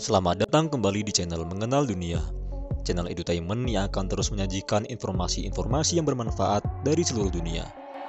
Selamat datang kembali di channel Mengenal Dunia, channel edutainment yang akan terus menyajikan informasi-informasi yang bermanfaat dari seluruh dunia.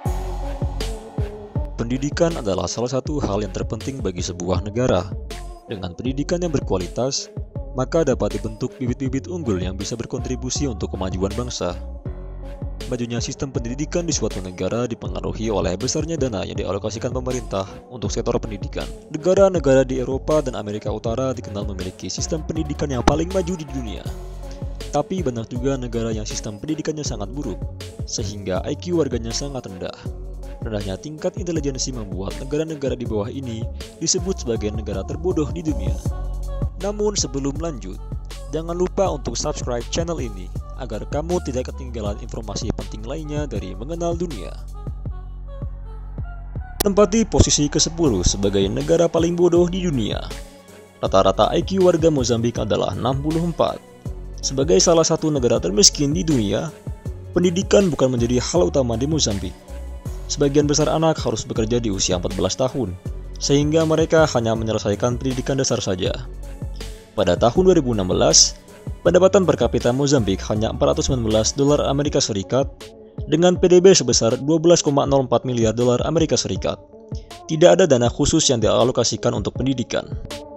Pendidikan adalah salah satu hal yang terpenting bagi sebuah negara. Dengan pendidikan yang berkualitas, maka dapat dibentuk bibit-bibit unggul yang bisa berkontribusi untuk kemajuan bangsa. Majunya sistem pendidikan di suatu negara dipengaruhi oleh besarnya dana yang dialokasikan pemerintah untuk sektor pendidikan. Negara-negara di Eropa dan Amerika Utara dikenal memiliki sistem pendidikan yang paling maju di dunia. Tapi banyak juga negara yang sistem pendidikannya sangat buruk, sehingga IQ warganya sangat rendah. Rendahnya tingkat intelijensi membuat negara-negara di bawah ini disebut sebagai negara terbodoh di dunia. Namun sebelum lanjut, jangan lupa untuk subscribe channel ini agar kamu tidak ketinggalan informasi penting lainnya dari Mengenal Dunia. Menempati posisi ke-10 sebagai negara paling bodoh di dunia. Rata-rata IQ warga Mozambik adalah 64. Sebagai salah satu negara termiskin di dunia, pendidikan bukan menjadi hal utama di Mozambik. Sebagian besar anak harus bekerja di usia 14 tahun, sehingga mereka hanya menyelesaikan pendidikan dasar saja. Pada tahun 2016, pendapatan per kapita Mozambik hanya $419 Amerika Serikat dengan PDB sebesar 12,04 miliar dolar Amerika Serikat. Tidak ada dana khusus yang dialokasikan untuk pendidikan.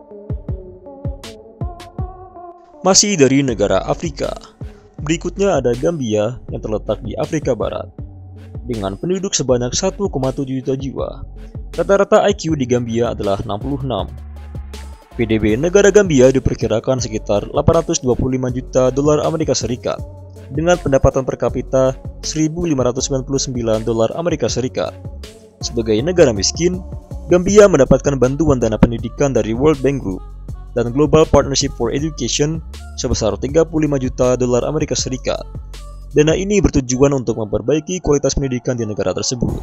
Masih dari negara Afrika, berikutnya ada Gambia yang terletak di Afrika Barat. Dengan penduduk sebanyak 1,7 juta jiwa, rata-rata IQ di Gambia adalah 66. PDB negara Gambia diperkirakan sekitar 825 juta dolar Amerika Serikat dengan pendapatan per kapita 1.599 dolar Amerika Serikat. Sebagai negara miskin, Gambia mendapatkan bantuan dana pendidikan dari World Bank Group dan Global Partnership for Education sebesar 35 juta dolar Amerika Serikat. Dana ini bertujuan untuk memperbaiki kualitas pendidikan di negara tersebut.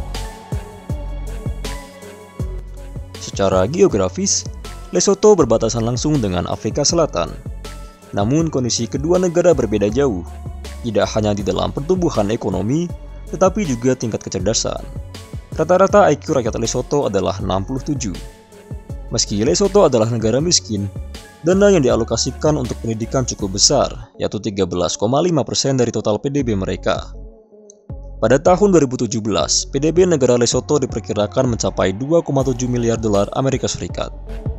Secara geografis, Lesotho berbatasan langsung dengan Afrika Selatan. Namun kondisi kedua negara berbeda jauh, tidak hanya di dalam pertumbuhan ekonomi, tetapi juga tingkat kecerdasan. Rata-rata IQ rakyat Lesotho adalah 67. Meski Lesotho adalah negara miskin, dana yang dialokasikan untuk pendidikan cukup besar, yaitu 13,5% dari total PDB mereka. Pada tahun 2017, PDB negara Lesotho diperkirakan mencapai 2,7 miliar dolar Amerika Serikat.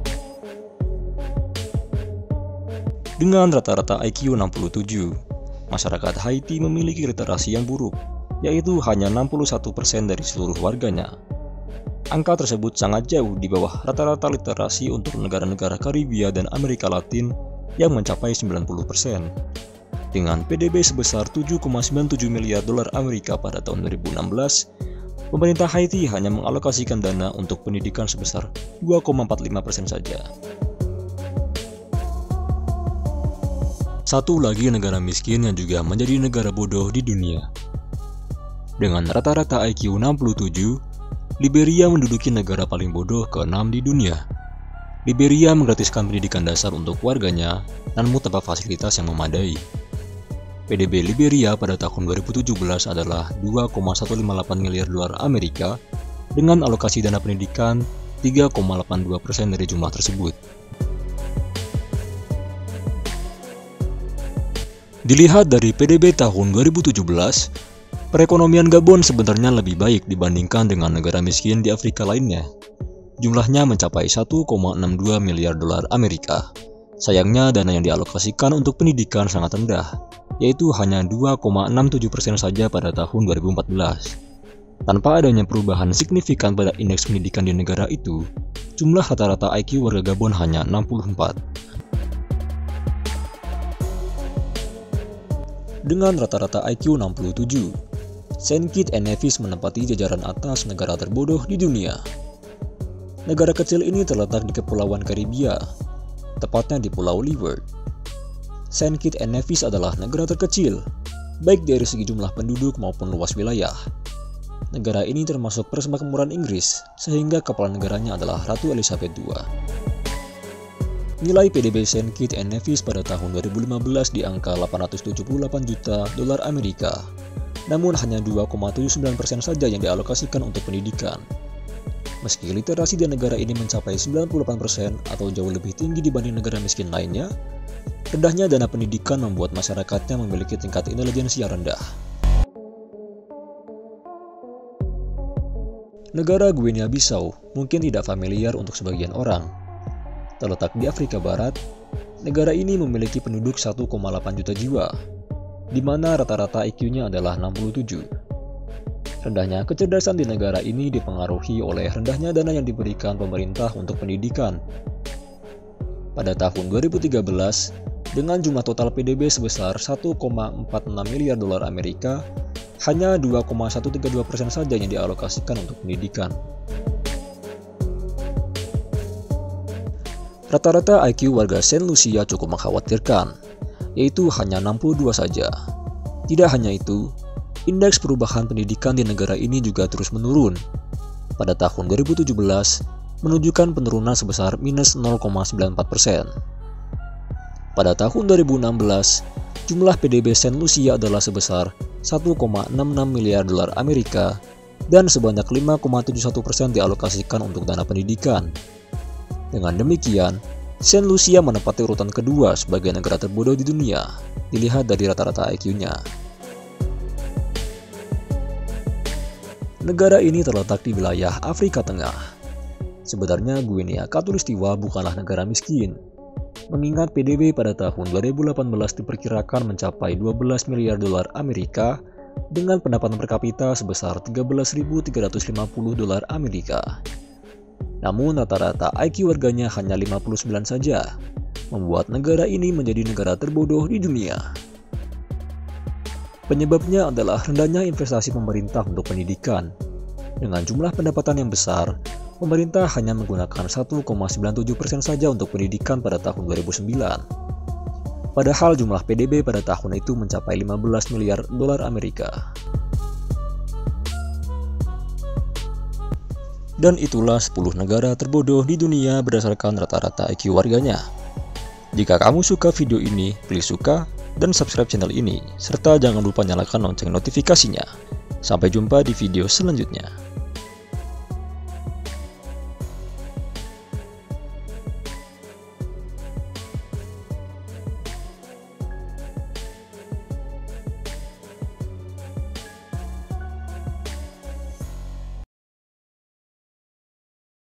Dengan rata-rata IQ 67, masyarakat Haiti memiliki literasi yang buruk, yaitu hanya 61% dari seluruh warganya. Angka tersebut sangat jauh di bawah rata-rata literasi untuk negara-negara Karibia dan Amerika Latin yang mencapai 90%. Dengan PDB sebesar 7,97 miliar dolar Amerika pada tahun 2016, pemerintah Haiti hanya mengalokasikan dana untuk pendidikan sebesar 2,45% saja. Satu lagi negara miskin yang juga menjadi negara bodoh di dunia. Dengan rata-rata IQ 67, Liberia menduduki negara paling bodoh ke-6 di dunia. Liberia menggratiskan pendidikan dasar untuk warganya, namun tanpa fasilitas yang memadai. PDB Liberia pada tahun 2017 adalah 2,158 miliar dolar Amerika dengan alokasi dana pendidikan 3,82% dari jumlah tersebut. Dilihat dari PDB tahun 2017, perekonomian Gabon sebenarnya lebih baik dibandingkan dengan negara miskin di Afrika lainnya. Jumlahnya mencapai 1,62 miliar dolar Amerika. Sayangnya dana yang dialokasikan untuk pendidikan sangat rendah, yaitu hanya 2,67% saja pada tahun 2014. Tanpa adanya perubahan signifikan pada indeks pendidikan di negara itu, jumlah rata-rata IQ warga Gabon hanya 64. Dengan rata-rata IQ 67, Saint Kitts and Nevis menempati jajaran atas negara terbodoh di dunia. Negara kecil ini terletak di Kepulauan Karibia, tepatnya di Pulau Leeward. Saint Kitts and Nevis adalah negara terkecil, baik dari segi jumlah penduduk maupun luas wilayah. Negara ini termasuk persemakmuran Inggris, sehingga kepala negaranya adalah Ratu Elizabeth II. Nilai PDB Saint Kitts and Nevis pada tahun 2015 di angka 878 juta dolar Amerika. Namun hanya 2,79% saja yang dialokasikan untuk pendidikan. Meski literasi di negara ini mencapai 98% atau jauh lebih tinggi dibanding negara miskin lainnya, rendahnya dana pendidikan membuat masyarakatnya memiliki tingkat intelijensi yang rendah. Negara Guinea-Bissau mungkin tidak familiar untuk sebagian orang. Terletak di Afrika Barat, negara ini memiliki penduduk 1,8 juta jiwa, di mana rata-rata IQ-nya adalah 67. Rendahnya kecerdasan di negara ini dipengaruhi oleh rendahnya dana yang diberikan pemerintah untuk pendidikan. Pada tahun 2013, dengan jumlah total PDB sebesar 1,46 miliar dolar Amerika, hanya 2,132% saja yang dialokasikan untuk pendidikan. Rata-rata IQ warga Saint Lucia cukup mengkhawatirkan, yaitu hanya 62 saja. Tidak hanya itu, indeks perubahan pendidikan di negara ini juga terus menurun. Pada tahun 2017, menunjukkan penurunan sebesar minus 0,94%. Pada tahun 2016, jumlah PDB Saint Lucia adalah sebesar 1,66 miliar dolar Amerika dan sebanyak 5,71% dialokasikan untuk dana pendidikan. Dengan demikian, Saint Lucia menempati urutan kedua sebagai negara terbodoh di dunia, dilihat dari rata-rata IQ-nya. Negara ini terletak di wilayah Afrika Tengah. Sebenarnya Guinea Khatulistiwa bukanlah negara miskin, mengingat PDB pada tahun 2018 diperkirakan mencapai 12 miliar dolar Amerika dengan pendapatan per kapita sebesar 13.350 dolar Amerika. Namun rata-rata IQ warganya hanya 59 saja, membuat negara ini menjadi negara terbodoh di dunia. Penyebabnya adalah rendahnya investasi pemerintah untuk pendidikan. Dengan jumlah pendapatan yang besar, pemerintah hanya menggunakan 1,97% saja untuk pendidikan pada tahun 2009. Padahal jumlah PDB pada tahun itu mencapai 15 miliar dolar Amerika. Dan itulah 10 negara terbodoh di dunia berdasarkan rata-rata IQ warganya. Jika kamu suka video ini, please suka dan subscribe channel ini, serta jangan lupa nyalakan lonceng notifikasinya. Sampai jumpa di video selanjutnya.